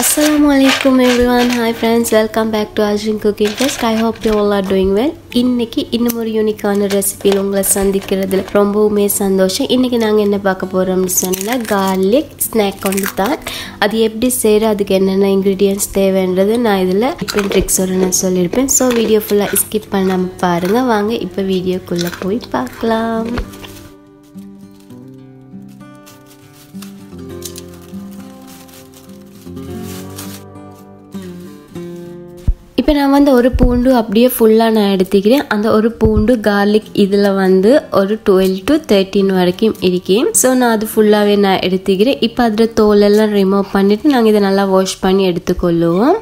Assalamualaikum everyone. Hi friends, welcome back to Ajrin Cooking Fest. I hope you all are doing well. இன்னைக்கு இன்னும் ஒரு யூனிக்கான ரெசிபியில் உங்களை சந்திக்கிறதுல ரொம்பவுமே சந்தோஷம். இன்னைக்கு நாங்கள் என்ன பார்க்க போகிறோம்னு சொன்னால் கார்லிக் ஸ்நாக் கொண்டு தான். அது எப்படி செய்கிற, அதுக்கு என்னென்ன இன்க்ரீடியன்ட்ஸ் தேவைன்றது நான் இதில் டிஃப்ரெண்ட் ட்ரிக்ஸோடு நான் சொல்லியிருப்பேன். ஸோ வீடியோ ஃபுல்லாக ஸ்கிப் பண்ணாமல் பாருங்கள். வாங்க இப்போ வீடியோக்குள்ளே போய் பார்க்கலாம். இப்போ நான் வந்து ஒரு பூண்டு அப்படியே ஃபுல்லாக நான் எடுத்துக்கிறேன். அந்த ஒரு பூண்டு கார்லிக் இதில் வந்து ஒரு 12 to 13 வரைக்கும் இருக்கேன். ஸோ நான் அது ஃபுல்லாகவே நான் எடுத்துக்கிறேன். இப்போ அதில் தோலெல்லாம் ரிமூவ் பண்ணிவிட்டு நாங்கள் இதை நல்லா வாஷ் பண்ணி எடுத்துக்கொள்ளுவோம்.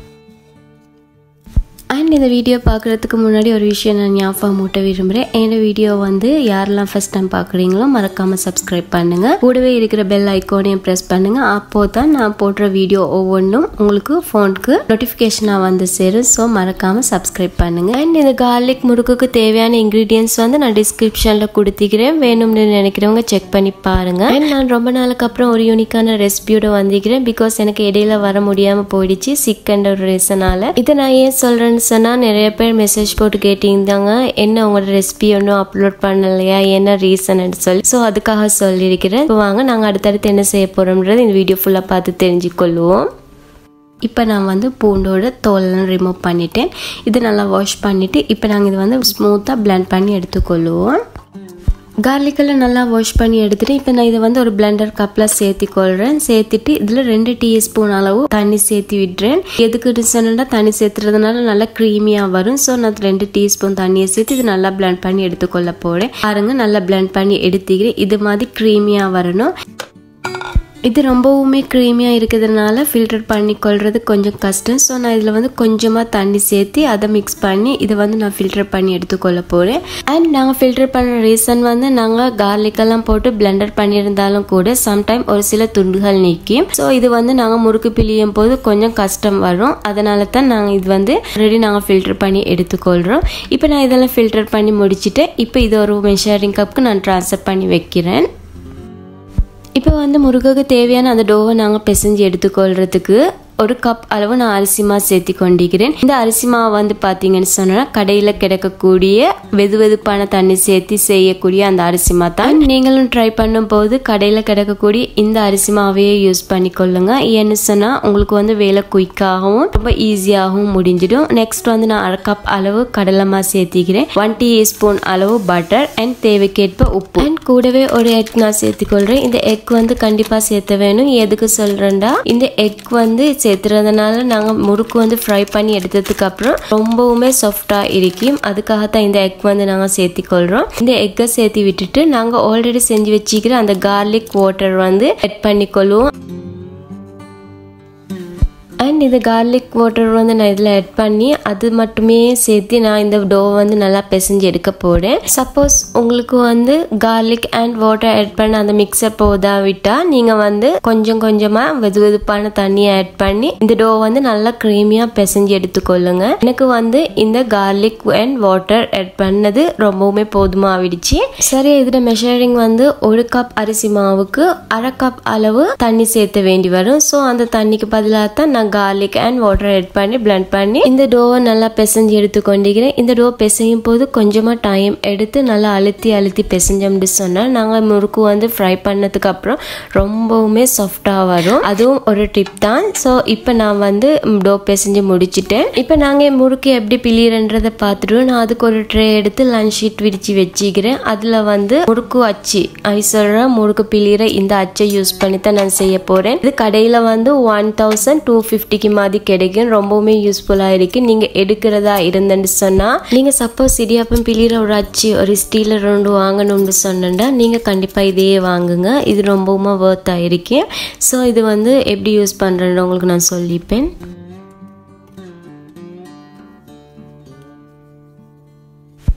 அண்ட் இந்த வீடியோ பார்க்குறதுக்கு முன்னாடி ஒரு விஷயம் நான் ஞாபகம் மூட்ட விரும்புகிறேன். என்னோட வீடியோ வந்து யாரெல்லாம் ஃபஸ்ட் டைம் பார்க்குறீங்களோ மறக்காமல் சப்ஸ்கிரைப் பண்ணுங்கள். கூடவே இருக்கிற பெல் ஐக்கானையும் ப்ரெஸ் பண்ணுங்கள். அப்போது தான் நான் போடுற வீடியோ ஒவ்வொன்றும் உங்களுக்கு ஃபோனுக்கு நோட்டிஃபிகேஷனாக வந்து சேரும். ஸோ மறக்காமல் சப்ஸ்கிரைப் பண்ணுங்கள். அண்ட் இந்த கார்லிக் முறுக்குக்கு தேவையான இன்க்ரீடியன்ட்ஸ் வந்து நான் டிஸ்கிரிப்ஷனில் கொடுத்துக்கிறேன். வேணும்னு நினைக்கிறவங்க செக் பண்ணி பாருங்கள். அண்ட் நான் ரொம்ப நாளுக்கு அப்புறம் ஒரு யூனிக்கான ரெசிபியோட வந்திருக்கிறேன். பிகாஸ் எனக்கு இடையில வர முடியாமல் போயிடுச்சு சிக்கன்ற ஒரு ரீசனால். இதை நான் ஏன் சொல்கிறேன்னு சொன்னால் நிறைய பேர் மெசேஜ் போட்டு கேட்டிருந்தாங்க, என்ன உங்களோட ரெசிபி ஒன்றும் அப்லோட் பண்ணலையா, என்ன ரீசன்னு சொல்லி. ஸோ அதுக்காக சொல்லியிருக்கிறேன். இப்போ வாங்க நாங்கள் அடுத்தடுத்து என்ன செய்ய போகிறோம்ன்றது இந்த வீடியோ ஃபுல்லாக பார்த்து தெரிஞ்சுக்கொள்வோம். இப்போ நான் வந்து பூண்டோட தோலெல்லாம் ரிமூவ் பண்ணிட்டேன். இது நல்லா வாஷ் பண்ணிவிட்டு இப்போ நாங்கள் இது வந்து ஸ்மூத்தாக பிளெண்ட் பண்ணி எடுத்துக்கொள்வோம். கார்லிக்கெல்லாம் நல்லா வாஷ் பண்ணி எடுத்துகிட்டு இப்போ நான் இதை வந்து ஒரு பிளெண்டர் கப்பில் சேர்த்திக்கொள்கிறேன். சேர்த்துட்டு இதில் 2 டீஸ்பூன் அளவு தண்ணி சேர்த்து விடுறேன். எதுக்கு சொன்னால் தண்ணி சேர்த்துறதுனால நல்லா க்ரீமியாக வரும். ஸோ நான் 2 டீஸ்பூன் தண்ணியை சேர்த்து இது நல்லா பிளெண்ட் பண்ணி எடுத்துக்கொள்ள போகிறேன். பாருங்க நல்லா பிளெண்ட் பண்ணி எடுத்துக்கிறேன். இது மாதிரி க்ரீமியாக வரணும். இது ரொம்பவுமே க்ரீமியாக இருக்கிறதுனால ஃபில்டர் பண்ணி கொள்வது கொஞ்சம் கஷ்டம். ஸோ நான் இதில் வந்து கொஞ்சமாக தண்ணி சேர்த்து அதை மிக்ஸ் பண்ணி இதை வந்து நான் ஃபில்டர் பண்ணி எடுத்துக்கொள்ள போகிறேன். அண்ட் நாங்கள் ஃபில்டர் பண்ணுற ரீசன் வந்து நாங்கள் கார்லிக்கெல்லாம் போட்டு பிளெண்டர் பண்ணியிருந்தாலும் கூட சம்டைம் ஒரு சில துண்டுகள் நிற்கும். ஸோ இது வந்து நாங்கள் முறுக்கு பிழியும் போது கொஞ்சம் கஷ்டம் வரும். அதனால தான் நாங்கள் இது வந்து ஆல்ரெடி நாங்கள் ஃபில்டர் பண்ணி எடுத்துக்கொள்கிறோம். இப்போ நான் இதெல்லாம் ஃபில்டர் பண்ணி முடிச்சுட்டு இப்போ இது ஒரு மெஷரிங் கப்புக்கு நான் ட்ரான்ஸ்ஃபர் பண்ணி வைக்கிறேன். இப்போ வந்து முறுக்குக்கு தேவையான அந்த டோவை நாங்கள் பிசைஞ்சு எடுத்துக்கொள்கிறதுக்கு ஒரு கப் அளவு நான் அரிசி மாவு சேர்த்து கொண்டிருக்கிறேன். இந்த அரிசி மாவு வந்து பார்த்தீங்கன்னு சொன்னால் கடையில் கிடைக்கக்கூடிய வெதுவெதுப்பான தண்ணி சேர்த்து செய்யக்கூடிய அந்த அரிசி மாவு தான். நீங்களும் ட்ரை பண்ணும்போது கடையில் கிடைக்கக்கூடிய இந்த அரிசி மாவையே யூஸ் பண்ணிக்கொள்ளுங்க. ஏன்னு சொன்னால் உங்களுக்கு வந்து வேலை குயிக்காகவும் ரொம்ப ஈஸியாகவும் முடிஞ்சிடும். நெக்ஸ்ட் வந்து நான் 1/2 கப் அளவு கடலை மாவு சேர்த்திக்கிறேன். 1 டீஸ்பூன் அளவு பட்டர் அண்ட் தேவைக்கேற்ப உப்பு அண்ட் கூடவே ஒரு எக் நான் சேர்த்துக்கொள்கிறேன். இந்த எக் வந்து கண்டிப்பாக சேர்த்த வேணும். எதுக்கு சொல்கிறேன்டா, இந்த எக் வந்து சேர்த்துறதுனால நாங்கள் முறுக்கு வந்து ஃப்ரை பண்ணி எடுத்ததுக்கு அப்புறம் ரொம்பவுமே சாஃப்டாக இருக்கும். அதுக்காகத்தான் இந்த எக் வந்து நாங்கள் சேர்த்திக்கொள்கிறோம். இந்த எக்கை சேர்த்து விட்டுட்டு நாங்கள் ஆல்ரெடி செஞ்சு வச்சுக்கிற அந்த கார்லிக் வாட்டர் வந்து ஆட் பண்ணிக்கொள்வோம். அண்ட் இந்த கார்லிக் வாட்டர் வந்து நான் இதில் ஆட் பண்ணி அது மட்டுமே சேர்த்து நான் இந்த டோ வந்து நல்லா பிசைஞ்சு எடுக்க போகிறேன். சப்போஸ் உங்களுக்கு வந்து கார்லிக் அண்ட் வாட்டர் ஆட் பண்ண அந்த மிக்சர் போதா விட்டால் நீங்கள் வந்து கொஞ்சம் கொஞ்சமாக வெதுவெதுப்பான தண்ணியை ஆட் பண்ணி இந்த டோ வந்து நல்லா க்ரீமியாக பிசைஞ்சு எடுத்துக்கொள்ளுங்க. எனக்கு வந்து இந்த கார்லிக் அண்ட் வாட்டர் ஆட் பண்ணது ரொம்பவுமே போதுமாகிடுச்சு. சரி, இதில் மெஷரிங் வந்து 1 கப் அரிசி மாவுக்கு 1/2 கப் அளவு தண்ணி சேர்த்த வேண்டி வரும். ஸோ அந்த தண்ணிக்கு பதிலாக தான் நான் garlic and water add பண்ணி blend பண்ணி இந்த டோவை நல்லா பிசைஞ்சு எடுத்துக்கொண்டிருக்கிறேன். இந்த டோ பிசையும் போது கொஞ்சமாக டைம் எடுத்து நல்லா அழுத்தி பிசைஞ்சோம்னு சொன்னால் நாங்கள் முறுக்கு வந்து ஃப்ரை பண்ணதுக்கு அப்புறம் ரொம்பவுமே சாஃப்டாக வரும். அதுவும் ஒரு டிப் தான். ஸோ இப்போ நான் வந்து டோ பிசைஞ்சு முடிச்சுட்டேன். இப்போ நாங்கள் முறுக்கு எப்படி பிழிறன்றதை பார்த்துடுவோம். நான் அதுக்கு ஒரு ட்ரே எடுத்து லஞ்ச் ஷீட் விரிச்சு வச்சுக்கிறேன். அதில் வந்து முறுக்கு அச்சு சொல்கிறேன், முறுக்கு பிழிற இந்த அச்சை யூஸ் பண்ணி தான் நான் செய்ய போகிறேன். இது கடையில் வந்து 1250 மாதிரி கிடைக்கும். ரொம்பவுமே யூஸ்ஃபுல்லாக இருக்கு. நீங்கள் எடுக்கிறதா இருந்துன்னு சொன்னால் நீங்கள் சப்போஸ் இடியாப்பம் பிழிற ஒரு அச்சு ஒரு ஸ்டீலர் 2 வாங்கணும்னு சொன்னா நீங்கள் கண்டிப்பாக இதையே வாங்குங்க. இது ரொம்பவுமே வர்த்தாக இருக்கு. ஸோ இது வந்து எப்படி யூஸ் பண்ணுறேன்னு உங்களுக்கு நான் சொல்லிப்பேன். அண்ட்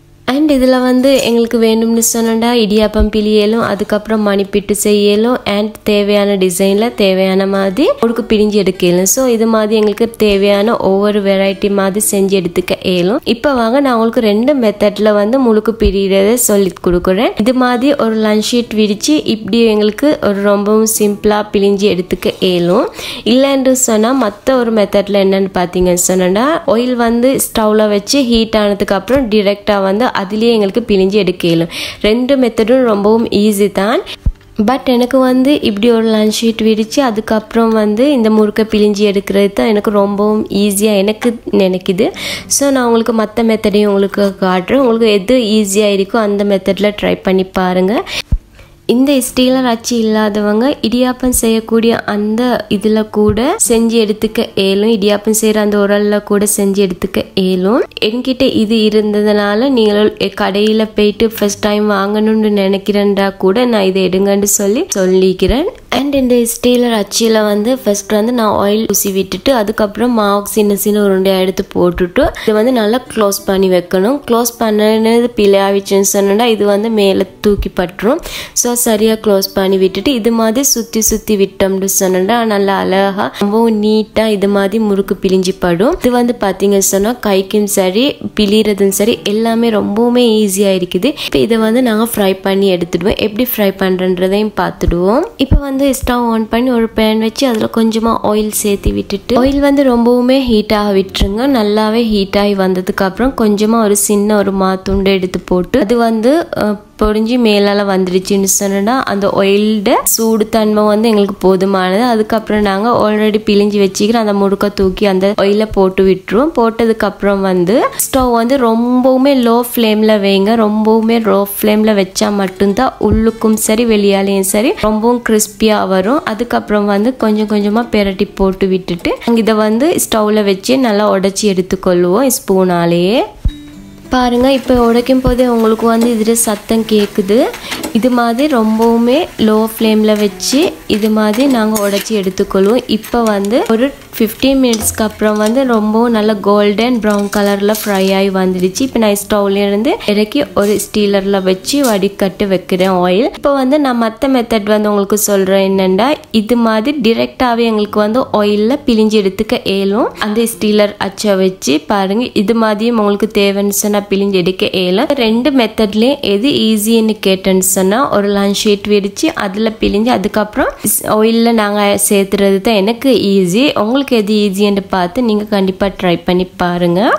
அண்ட் இதில் வந்து எங்களுக்கு வேணும்னு சொன்னா இடியாப்பம் பிழியலும், அதுக்கப்புறம் மணிப்பிட்டு செய்யலும், அண்ட் தேவையான டிசைனில் தேவையான மாதிரி முறுக்கு பிழிஞ்சு எடுக்கலும். ஸோ இது மாதிரி எங்களுக்கு தேவையான ஒவ்வொரு வெரைட்டி மாதிரி செஞ்சு எடுத்துக்க இயலும். இப்போ வாங்க நான் உங்களுக்கு 2 மெத்தடில் வந்து முறுக்கு பிழிகிறத சொல்லி கொடுக்குறேன். இது மாதிரி ஒரு லஞ்ச் ஷீட் விரித்து இப்படி எங்களுக்கு ஒரு ரொம்பவும் சிம்பிளாக பிழிஞ்சு எடுத்துக்க இயலும். இல்லைன்னு சொன்னால் மற்ற ஒரு மெத்தடில் என்னன்னு பார்த்தீங்கன்னு சொன்னா ஆயில் வந்து ஸ்டவ்வில் வச்சு ஹீட் ஆனதுக்கு அப்புறம் டிரெக்டாக வந்து அதுலேயே எங்களுக்கு பிழிஞ்சு எடுக்க இயலும். 2 மெத்தடும் ரொம்பவும் ஈஸி தான். பட் எனக்கு வந்து இப்படி ஒரு லஞ்ச் ஷீட் விரித்து அதுக்கப்புறம் வந்து இந்த முறுக்கை பிழிஞ்சி எடுக்கிறது தான் எனக்கு ரொம்பவும் ஈஸியாக எனக்கு நினைக்குது. ஸோ நான் உங்களுக்கு மற்ற மெத்தடையும் உங்களுக்கு காட்டுறேன். உங்களுக்கு எது ஈஸியாக இருக்கோ அந்த மெத்தடில் ட்ரை பண்ணி பாருங்கள். இந்த ஸ்டீலர் அச்சு இல்லாதவங்க இடியாப்பம் செய்யக்கூடிய அந்த இதில் கூட செஞ்சு எடுத்துக்க இயலும். இடியாப்பம் செய்கிற அந்த உரலில் கூட செஞ்சு எடுத்துக்க இயலும். என்கிட்ட இது இருந்ததுனால நீங்கள் கடையில் போயிட்டு ஃபர்ஸ்ட் டைம் வாங்கணும்னு நினைக்கிறேன்டா கூட நான் இதை எடுங்கன்னு சொல்லிக்கிறேன். அண்ட் இந்த ஸ்டீலர் அச்சியில் வந்து ஃபர்ஸ்ட் வந்து நான் ஆயில் ஊசி விட்டுட்டு அதுக்கப்புறம் மாவு சின்ன உருண்டையாக எடுத்து போட்டுட்டு இது வந்து நல்லா க்ளோஸ் பண்ணி வைக்கணும். க்ளோஸ் பண்ணது பிள்ளையாவிச்சுன்னு சொன்னா இது வந்து மேலே தூக்கி பட்டுரும். ஸோ சரியாக க்ளோஸ் பண்ணி விட்டுட்டு இது மாதிரி சுற்றி விட்டோம்னு சொன்னா நல்லா அழகாக ரொம்பவும் நீட்டாக இது மாதிரி முறுக்கு பிழிஞ்சு படும். இது வந்து பார்த்தீங்கன்னு சொன்னால் கைக்கும் சரி பிழிறதும் சரி எல்லாமே ரொம்பவுமே ஈஸியாக இருக்குது. இப்போ இதை வந்து நாங்கள் ஃப்ரை பண்ணி எடுத்துடுவோம். எப்படி ஃப்ரை பண்ணுறதையும் பார்த்துடுவோம். இப்போ வந்து ஸ்டவ் ஆன் பண்ணி ஒரு பேன் வச்சு அதில் கொஞ்சமாக ஆயில் சேர்த்து விட்டுட்டு ஆயில் வந்து ரொம்பவுமே ஹீட்டாக விட்டுருங்க. நல்லாவே ஹீட்டாகி வந்ததுக்கு அப்புறம் கொஞ்சமாக ஒரு சின்ன ஒரு மாத்துண்டை எடுத்து போட்டு அது வந்து பொறிஞ்சி மேலால் வந்துடுச்சுன்னு சொன்னா அந்த ஆயிலோட சூடு தன்மை வந்து எங்களுக்கு போதுமானது. அதுக்கப்புறம் நாங்கள் ஆல்ரெடி பிழிஞ்சு வச்சுக்கிற அந்த முறுக்கை தூக்கி அந்த ஆயில போட்டு விட்டுருவோம். போட்டதுக்கப்புறம் வந்து ஸ்டவ் வந்து ரொம்பவுமே லோ ஃப்ளேமில் வைங்க. ரொம்பவுமே லோ ஃப்ளேமில் வச்சா மட்டும்தான் உள்ளுக்கும் சரி வெளியாலையும் சரி ரொம்பவும் கிறிஸ்பியாக வரும். அதுக்கப்புறம் வந்து கொஞ்சம் கொஞ்சமாக பெரட்டி போட்டு விட்டுட்டு இதை வந்து ஸ்டவ்வில் வச்சு நல்லா உடைச்சி எடுத்துக்கொள்வோம் ஸ்பூனாலேயே. பாருங்க இப்போ உடைக்கும் போதே உங்களுக்கு வந்து இதில் சத்தம் கேட்குது. இது மாதிரி ரொம்பவுமே லோ ஃப்ளேமில் வச்சு இது மாதிரி நாங்கள் உடைச்சி எடுத்துக்கொள்வோம். இப்போ வந்து ஒரு 15 மினிட்ஸ்க்கு அப்புறம் வந்து ரொம்பவும் நல்ல கோல்டன் ப்ரௌன் கலரில் ஃப்ரை ஆகி வந்துடுச்சு. இப்போ நான் ஸ்டவ்லேருந்து இறக்கி ஒரு ஸ்டீலரில் வச்சு வடிகட்டு வைக்கிறேன் ஆயில். இப்போ வந்து நான் மற்ற மெத்தட் வந்து உங்களுக்கு சொல்கிறேன் என்னென்னா இது மாதிரி டிரெக்டாகவே எங்களுக்கு வந்து ஆயிலில் பிழிஞ்சு எடுத்துக்க இயலும். அந்த ஸ்டீலர் அச்சை வச்சு பாருங்கள் இது மாதிரியும் உங்களுக்கு தேவைன்னு சொன்னால் பிழிஞ்சு எடுக்க இயலும். 2 மெத்தட்லேயும் எது ஈஸின்னு கேட்டேன்னு சொன்னால் ஒரு லஞ்ச் ஷீட் விரித்து அதில் பிழிஞ்சு அதுக்கப்புறம் ஆயிலில் நாங்கள் சேர்த்துறது தான் எனக்கு ஈஸி. உங்களுக்கு எது ஈஸின்னு பார்த்து நீங்கள் கண்டிப்பாக ட்ரை பண்ணி பாருங்கள்.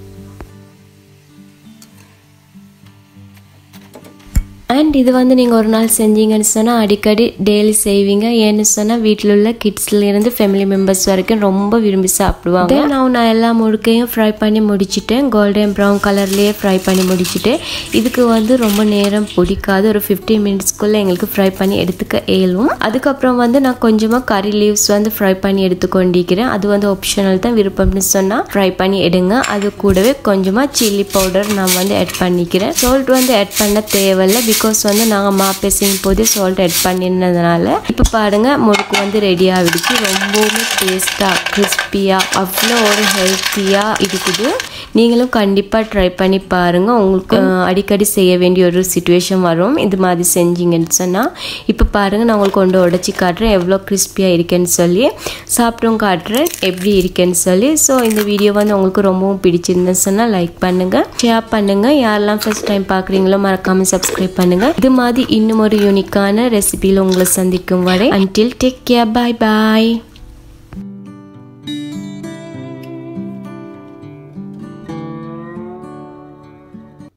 அண்ட் இது வந்து நீங்கள் ஒரு நாள் செஞ்சீங்கன்னு சொன்னால் அடிக்கடி டெய்லி செய்வீங்க. ஏன்னு சொன்னால் வீட்டில் உள்ள கிட்ஸ்லேருந்து ஃபேமிலி மெம்பர்ஸ் வரைக்கும் ரொம்ப விரும்பி சாப்பிடுவாங்க. நான் எல்லா முறுக்கையும் ஃப்ரை பண்ணி முடிச்சுட்டேன். கோல்டன் ப்ரௌன் கலர்லேயே ஃப்ரை பண்ணி முடிச்சுட்டேன். இதுக்கு வந்து ரொம்ப நேரம் பிடிக்காது. ஒரு 15 மினிட்ஸ்க்குள்ளே எங்களுக்கு ஃப்ரை பண்ணி எடுத்துக்க இயலும். அதுக்கப்புறம் வந்து நான் கொஞ்சமாக கறி லீவ்ஸ் வந்து ஃப்ரை பண்ணி எடுத்துக்கொண்டிருக்கிறேன். அது வந்து ஆப்ஷனல் தான். விருப்பம்னு சொன்னால் ஃப்ரை பண்ணி எடுங்க. அது கூடவே கொஞ்சமாக சில்லி பவுடர் நான் வந்து ஆட் பண்ணிக்கிறேன். சால்ட் வந்து ஆட் பண்ண தேவையில்லை. பிகாஸ் வந்து நாங்கள் மாப்பை செய்யும் போது சால்ட் ஆட் பண்ணினதுனால. இப்போ பாருங்கள் முறுக்கு வந்து ரெடி ஆகிடுச்சு. ரொம்பவுமே டேஸ்ட்டாக கிறிஸ்பியாக அவ்வளோ ஒரு ஹெல்த்தியாக இருக்குது. நீங்களும் கண்டிப்பாக ட்ரை பண்ணி பாருங்கள். உங்களுக்கு அடிக்கடி செய்ய வேண்டிய ஒரு சிச்சுவேஷன் வரும் இது மாதிரி செஞ்சீங்கன்னு சொன்னால். இப்போ பாருங்கள் நான் உங்களுக்கு கொண்டு உடச்சி காட்டுறேன் எவ்வளோ கிறிஸ்பியாக இருக்கேன்னு சொல்லி. சாப்பிட்டும் காட்டுறேன் எப்படி இருக்கேன்னு சொல்லி. ஸோ இந்த வீடியோ வந்து உங்களுக்கு ரொம்பவும் பிடிச்சிருந்தேன்னு சொன்னால் லைக் பண்ணுங்கள், ஷேர் பண்ணுங்கள். யாரெல்லாம் ஃபர்ஸ்ட் டைம் பார்க்குறீங்களோ மறக்காமல் சப்ஸ்கிரைப் பண்ணுங்கள். இது மாதிரி இன்னும் ஒரு யூனிக்கான ரெசிபியில் உங்களை சந்திக்கும் வரை until take care, bye bye.